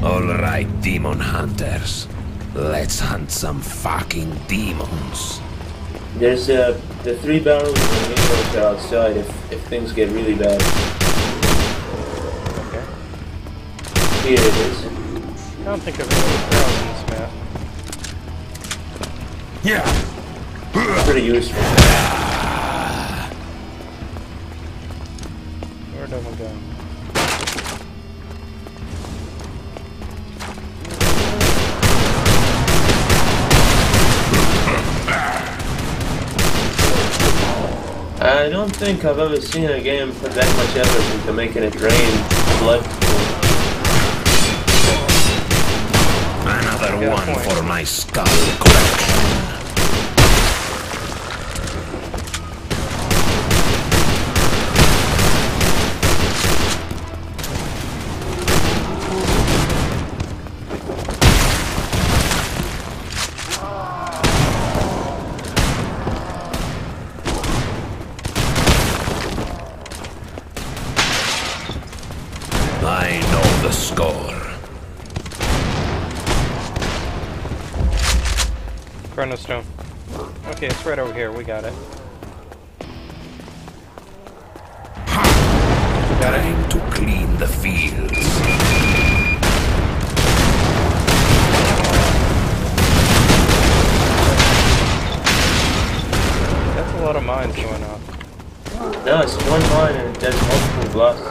Alright, demon hunters. Let's hunt some fucking demons. There's the 3 barrels and the windows are outside if things get really bad. Okay. Here it is. I don't think I've ever barrels in this map. Yeah. Pretty useful. Where did one go? I don't think I've ever seen a game put that much effort into making it rain blood. Another one for my skull collection. I know the score. Chronostone. Okay, it's right over here. We got it. Time to clean the fields. That's a lot of mines going off. No, it's one mine and it does multiple blasts.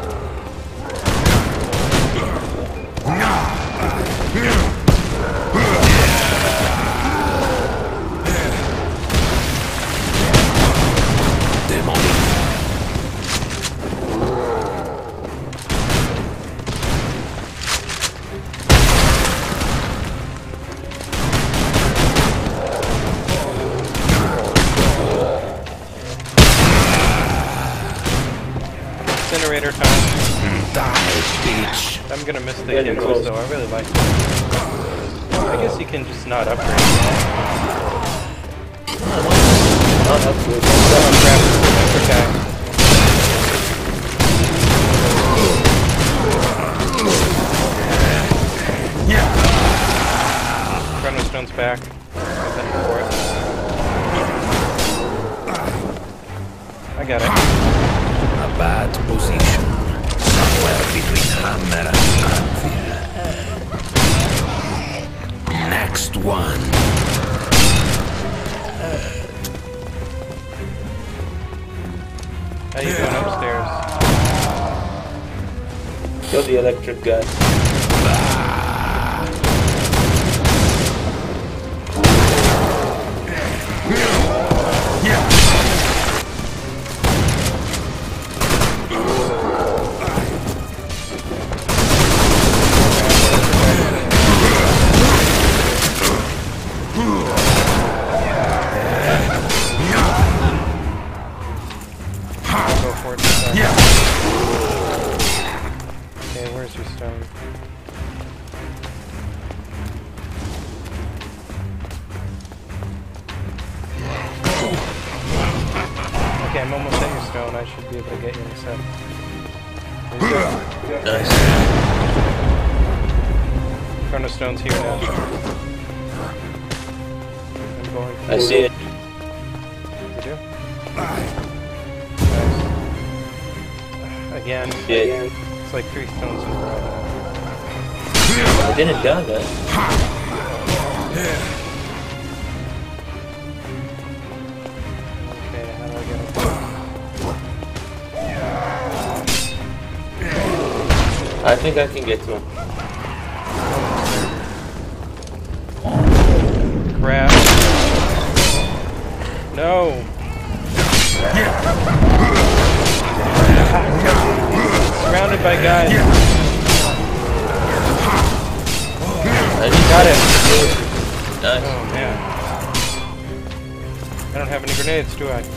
Incinerator time. Die, bitch. I'm gonna miss the Getting Kindles close. though. I really like them. I guess you can just not upgrade. Not up to it. Grab the extra guy. Chronostone's back. I've been for it. I got it. A bad position. Somewhere between hammer and anvil. Next one. How you doing upstairs? Kill the electric guy. Go for it. Okay, where's your stone? Okay, I'm almost at your stone. I should be able to get you in a sec. Nice. Chronostone's here now. I'm going for I see it. You do? Nice. Again. Yeah. It's like 3 stones in a row. I didn't die that. Okay, how do I get him? I think I can get to him. Crap. No! Surrounded by guys. I just Got it! Nice. Oh man. I don't have any grenades, do I?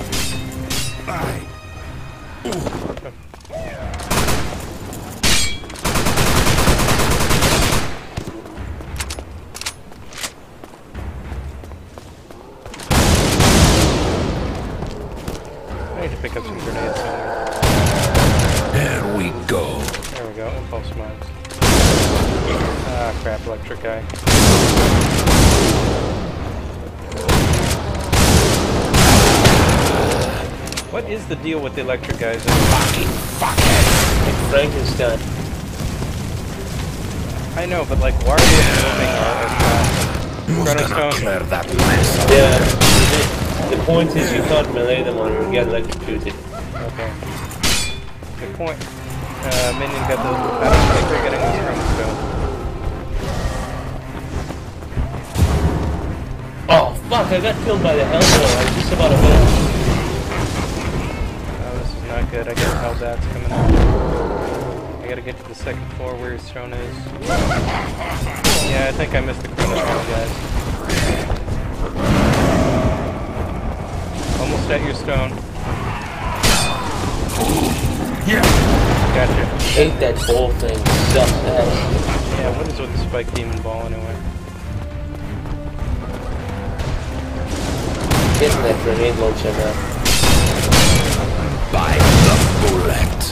I need to pick up some grenades somewhere. There we go. There we go, impulse mines. Ah, crap, electric guy. What is the deal with the electric guys? Fucking fuckhead. Like Frankenstein. I know, but like, why are you moving as fast? Who's gonna Chronostone. clear that mess up? Yeah. The point is you can't melee them or you get electrocuted. Okay. Good point. Minion got the. I don't think we're getting this Chronostone. Oh fuck! I got killed by the Hellboy. I was just about a minute. Oh, this is not good. I guess Hellbat's coming up. I gotta get to the second floor where his stone is. Yeah, I think I missed the Chronostone, guys. Almost at your stone. Yeah. Gotcha. Hate that ball thing. Sucks ass. Yeah, what is with the spike demon ball anyway? Getting that grenade launcher now. By the bullet.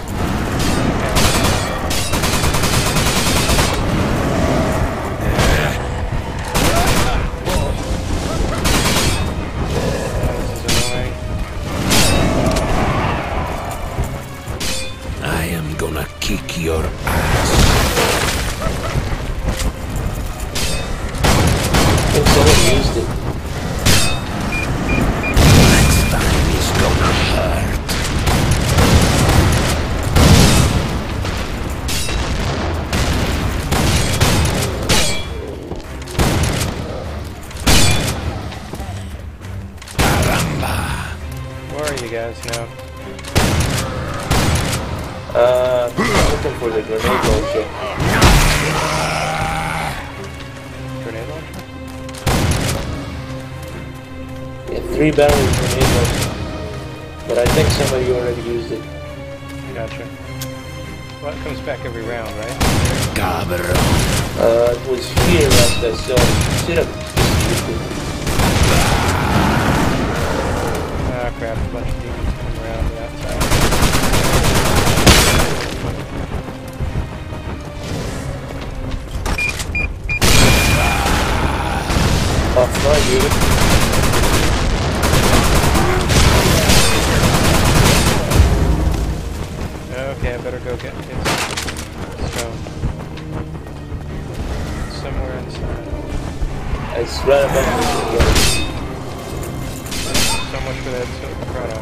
This is annoying. I am gonna kick your ass. I think someone used it. Next time is gonna hurt. Caramba. Where are you guys now? I'm looking for the grenade launcher. Grenade launcher? Yeah, 3-barrel grenade launcher. But I think somebody already used it. Gotcha. Well, it comes back every round, right? Cabron. It was here last I saw. Should have used it. Ah, crap. A bunch of demons come around the outside. Off my unit. Okay, I better go get his stone. Somewhere inside. It's right above me. So much for that chrono.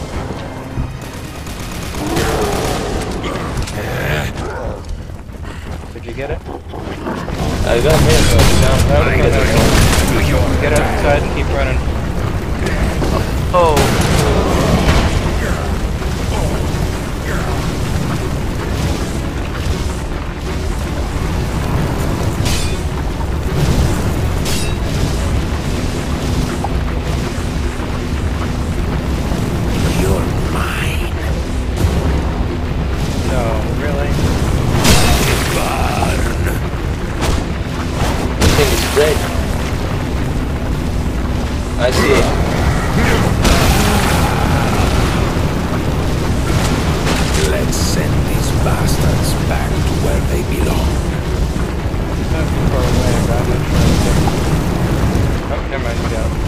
Did you get it? I got hit, but now I'm No, probably no, gonna no. Get outside and keep running. Oh! You're mine. No, really? Burn. This thing is red. I see it. Let's send these bastards back to where they belong. It's not too far away, but I'm not sure. Oh, never mind, you got it.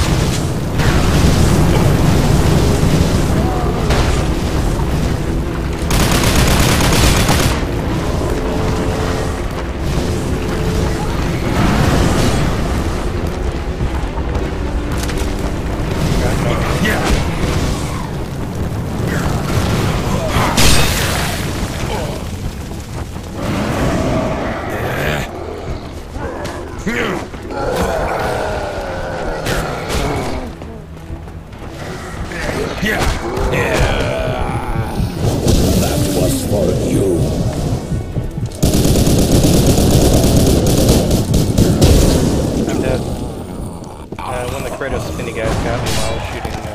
That was for you. I'm dead. When the Kratos spinny guys got me while I was shooting a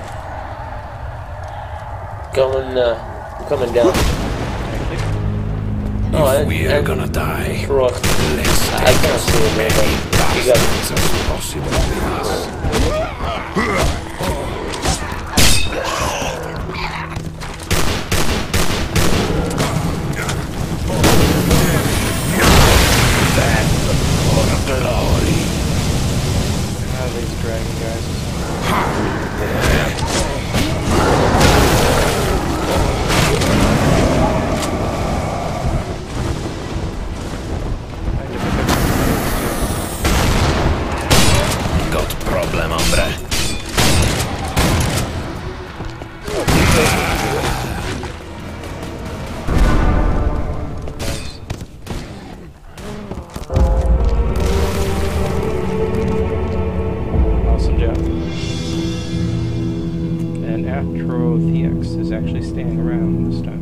barrel. Coming down. Thank you. Oh, If we are gonna die, Trust. let's I take can't as see it, man, many but you got bastards as possible with us. hombre. Awesome job. And Atrothex is actually staying around this time.